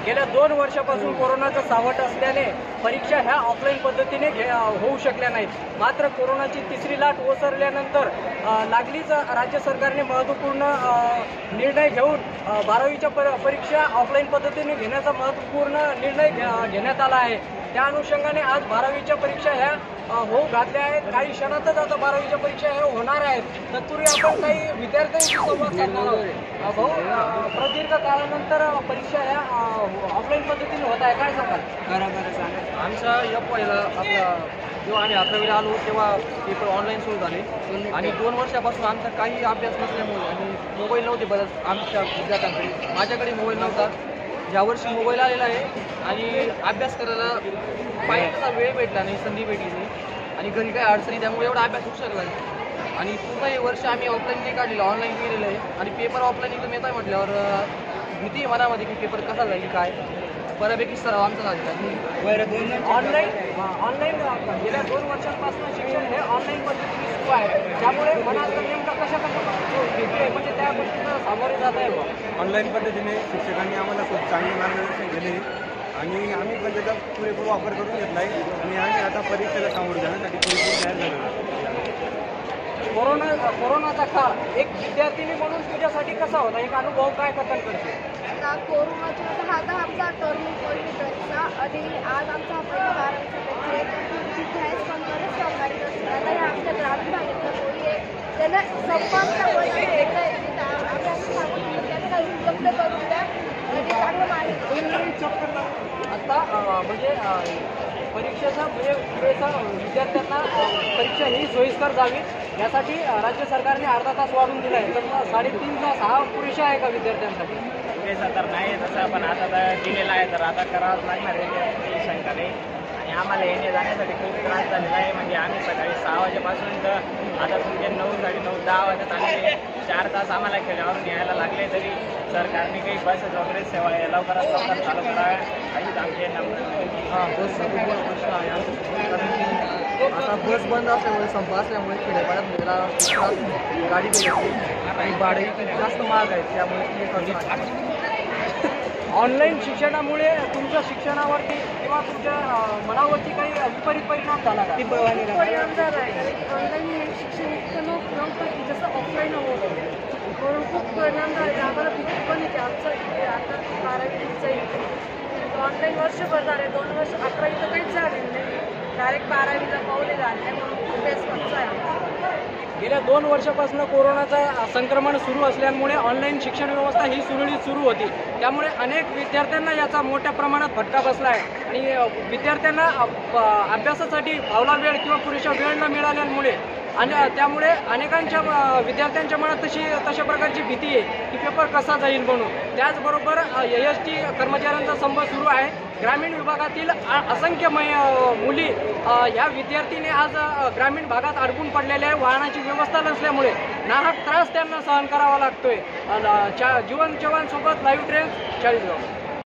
गेल्या 2 वर्षापासून कोरोनाचं सावट असल्याने परीक्षा ह्या ऑफलाईन पद्धतीने होऊ शकल्या नाहीत। मात्र कोरोनाची तिसरी लाट ओसरल्यानंतर लागलीच राज्य सरकारने महत्त्वपूर्ण निर्णय घेऊन 12वीच्या परीक्षा ऑफलाईन पद्धतीने घेण्याचा महत्त्वपूर्ण निर्णय घेण्यात आला आहे। त्या अनुषंगाने आज 12वीच्या परीक्षा ह्या होऊ घातल्या आहेत। काही क्षणातच आता 12वीच्या परीक्षा ह्या होणार आहेत। तत्पूर्वी आपण काही विद्यार्थ्यांशी संवाद साधणार आहोत। भाऊ, प्रदीर्घ काळानंतर परीक्षा ह्या ऑफलाईन पद्धतीने होत आहे, काय सांगाल? बरोबर आमचा पहिला आपला जेव्हा आम्ही 11वीला आलो तेव्हा पेपर ऑनलाईन सुरू झाले आणि 2 वर्षापासून आमचा काही अभ्यास नसल्यामुळे आणि मोबाईल नव्हते बरंच आमच्या विद्यार्थ्यांकडे, माझ्याकडे मोबाईल नव्हता। यावर्षी मोबाईल आलेला आहे आणि अभ्यास करायला पाहिजे वेळ भेटला नाही, संधी भेटली नाही आणि घरी काही अडचणी, त्यामुळे एवढा अभ्यास होऊ शकला नाही आणि पूर्ण हे वर्ष आम्ही ऑफलाईन नाही काढलेलं, ऑनलाईन गेलेलं आहे आणि पेपर ऑफलाईन एकदम येत आहे म्हटल्यावर भीती आहे मनामध्ये की पेपर कसा जाईल काय। बऱ्यापैकी सराव आमचा झालेला आहे। ऑनलाईन गेल्या 2 वर्षांपासून शिक्षण हे ऑनलाईन पद्धतीने सुरू आहे, त्यामुळे मनात नेमकं कशा भीती आहे म्हणजे त्या गोष्टीला सामोरे जात आहे। ऑनलाईन पद्धतीने शिक्षकांनी आम्हाला खूप चांगले मार्गदर्शन केले आणि आम्ही पण त्याचा पुरेपूर वापर करून घेतला आहे आणि आम्ही आता परीक्षेला सामोरे जाण्यासाठी पुरेपूर तयार झालो आहे। कोरोनाचा काळ एक विद्यार्थिनी म्हणून तुझ्यासाठी कसा होता, एक अनुभव काय कथन करते? कोरोनाचा हा आमचा टर्म पॉलिटिक्सचा आणि आज आमचा पहिला 12वीचा आता हे आमच्या ग्रामीण भागातलं कोणी आहे त्याला संपर्क उपलब्ध करून द्या आणि चांगलं माहिती आता म्हणजे परीक्षेचा म्हणजे पुरेसा विद्यार्थ्यांना परीक्षा ही सोयीस्कर जावी यासाठी राज्य सरकारने अर्धा तास वाढवून दिला आहे। तर 3.5 तास हा पुरेशा आहे का विद्यार्थ्यांसाठी? पुरेसा तर नाही तसं, पण आता तर दिलेला आहे तर आता करावंच लागणार आहे, शंका नाही। आणि आम्हाला येणे जाण्यासाठी खूप त्रास झालेला आहे, म्हणजे आम्ही सकाळी 6 वाजेपासून तर आता तुमचे 9, 9:30, 10 वाजत आले, 4 तास आम्हाला खेड्यावरून यायला लागले, तरी सरकारने काही बसेस वगैरे सेवा लवकरात लवकर चालू कराव्या अशीच आमचे बसचा खूप मोठा प्रश्न आहे। कारण की आता बस बंद असल्यामुळे, संप असल्यामुळे खेड्यापाड्यात मुलाला गाडी भेटते आणि भाडे जास्त महाग आहेत, त्यामुळे ऑनलाईन शिक्षणामुळे तुमच्या शिक्षणावरती किंवा तुमच्या मनावरती काही विपरीत परिणाम झाला का? परिणाम झाला आहे। ऑनलाईन शिक्षण इतकं नव्हतं की जसं ऑफलाईन होतं, म्हणून खूप परिणाम झाले। आम्हाला भीती पण येते आमचं आता 12वीचं येते ऑनलाईन वर्षभर झाले, 2 वर्ष 11वीचं काहीच झालेलं नाही, डायरेक्ट 12वीला पावले झाले म्हणून अभ्यास कच्चा आहे। गेल्या 2 वर्षापासून कोरोनाचा संक्रमण सुरू असल्यामुळे ऑनलाईन शिक्षण व्यवस्था ही सुरळीत सुरू होती, त्यामुळे अनेक विद्यार्थ्यांना याचा मोठ्या प्रमाणात फटका बसला आहे आणि विद्यार्थ्यांना अभ्यासासाठी फावला वेळ किंवा पुरेशा वेळ न मिळाल्यामुळे आणि त्यामुळे अनेकांच्या विद्यार्थ्यांच्या मनात तशा प्रकारची भीती आहे की पेपर कसा जाईल म्हणून। त्याचबरोबर एसटी कर्मचाऱ्यांचा संप सुरू आहे। ग्रामीण विभागातील असंख्य मुली या विद्यार्थीने आज ग्रामीण भागात अडकून पडलेल्या आहे। वाहनाची व्यवस्था नसल्यामुळे नाहक त्रास त्यांना सहन करावा लागतोय। जीवन चव्हाण सोबत लाईव्ह ट्रेंड्स, चाळीसगाव।